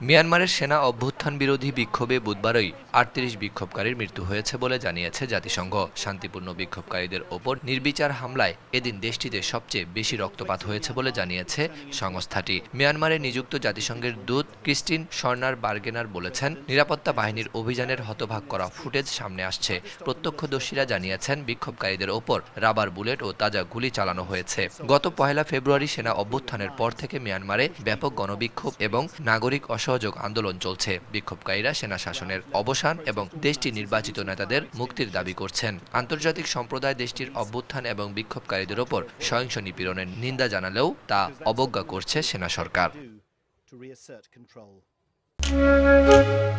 মিয়ানমারের সেনা অভ্যুত্থান বিরোধী বিক্ষোভে বুধবারই ৩৮ বিক্ষোভকারীর মৃত্যু হয়েছে বলে জানিয়েছে জাতিসংঘ। শান্তিপূর্ণ বিক্ষোভকারীদের ওপর নির্বিচার হামলায় এদিন দেশটিতে সবচেয়ে বেশি রক্তপাত হয়েছে বলে জানিয়েছে সংস্থাটি। মিয়ানমারে নিযুক্ত জাতিসংঘের দূত ক্রিস্টিন শর্নার বার্গেনার বলেছেন, নিরাপত্তা বাহিনীর অভিযানের হতভাগ করা ফুটেজ সামনে আসছে। প্রত্যক্ষদর্শীরা জানিয়েছেন, বিক্ষোভকারীদের ওপর রাবার বুলেট ও তাজা গুলি চালানো হয়েছে। গত ১ ফেব্রুয়ারি সেনা অভ্যুত্থানের পর থেকে মিয়ানমারে ব্যাপক গণবিক্ষোভ এবং নাগরিক অসহযোগ আন্দোলন চলছে। বিক্ষোভকারীরা সেনা শাসনের অবসান এবং দেশটির নির্বাচিত নেতাদের মুক্তির দাবি করছেন। আন্তর্জাতিক সম্প্রদায় দেশটির অভ্যুত্থান এবং বিক্ষোভকারীদের ওপর সহিংস নিপীড়নের নিন্দা জানালেও তা অবজ্ঞা করছে সেনা সরকার।